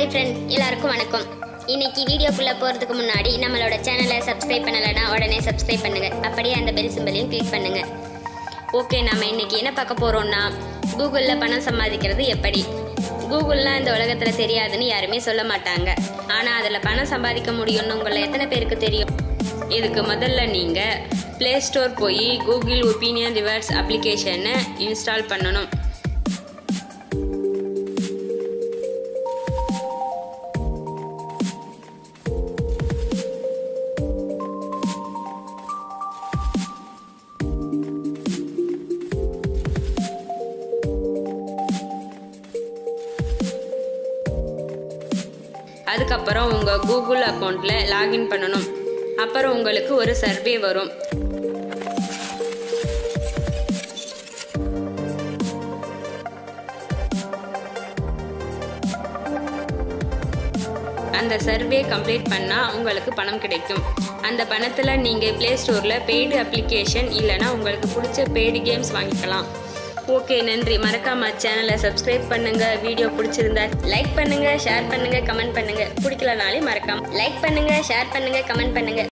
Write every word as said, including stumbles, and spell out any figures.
Hi friend, எல்லாருக்கும் வணக்கம். இன்னைக்கு வீடியோக்குள்ளே போகிறதுக்கு முன்னாடி நம்மளோட சேனலை சப்ஸ்கிரைப் பண்ணலைன்னா உடனே சப்ஸ்கிரைப் பண்ணுங்கள். அப்படியே அந்த பெல் சிம்பலையும் கிளிக் பண்ணுங்கள். ஓகே, நம்ம இன்னைக்கு என்ன பார்க்க போகிறோம்னா, கூகுளில் பணம் சம்பாதிக்கிறது எப்படி. கூகுள்லாம் இந்த உலகத்தில் தெரியாதுன்னு யாருமே சொல்ல மாட்டாங்க. ஆனால் அதில் பணம் சம்பாதிக்க முடியும்னு உங்களை எத்தனை பேருக்கு தெரியும்? இதுக்கு முதல்ல நீங்கள் ப்ளே ஸ்டோர் போய் கூகுள் ஒப்பீனியன் ரிவர்ஸ் அப்ளிகேஷனை இன்ஸ்டால் பண்ணணும். அதுக்கப்புறம் உங்கள் கூகுள் அக்கௌண்ட்டில் லாகின் பண்ணணும். அப்புறம் உங்களுக்கு ஒரு சர்வே வரும். அந்த சர்வே கம்ப்ளீட் பண்ணால் உங்களுக்கு பணம் கிடைக்கும். அந்த பணத்தில் நீங்கள் ப்ளே ஸ்டோரில் பெய்டு அப்ளிகேஷன் இல்லைனா உங்களுக்கு பிடிச்ச பெய்டு கேம்ஸ் வாங்கிக்கலாம். ஓகே, நன்றி. மறக்காம சேனலை சப்ஸ்கிரைப் பண்ணுங்க. வீடியோ பிடிச்சிருந்தா லைக் பண்ணுங்க, ஷேர் பண்ணுங்க, கமெண்ட் பண்ணுங்க. பிடிக்கலனாலே மறக்காம லைக் பண்ணுங்க, ஷேர் பண்ணுங்க, கமெண்ட் பண்ணுங்க.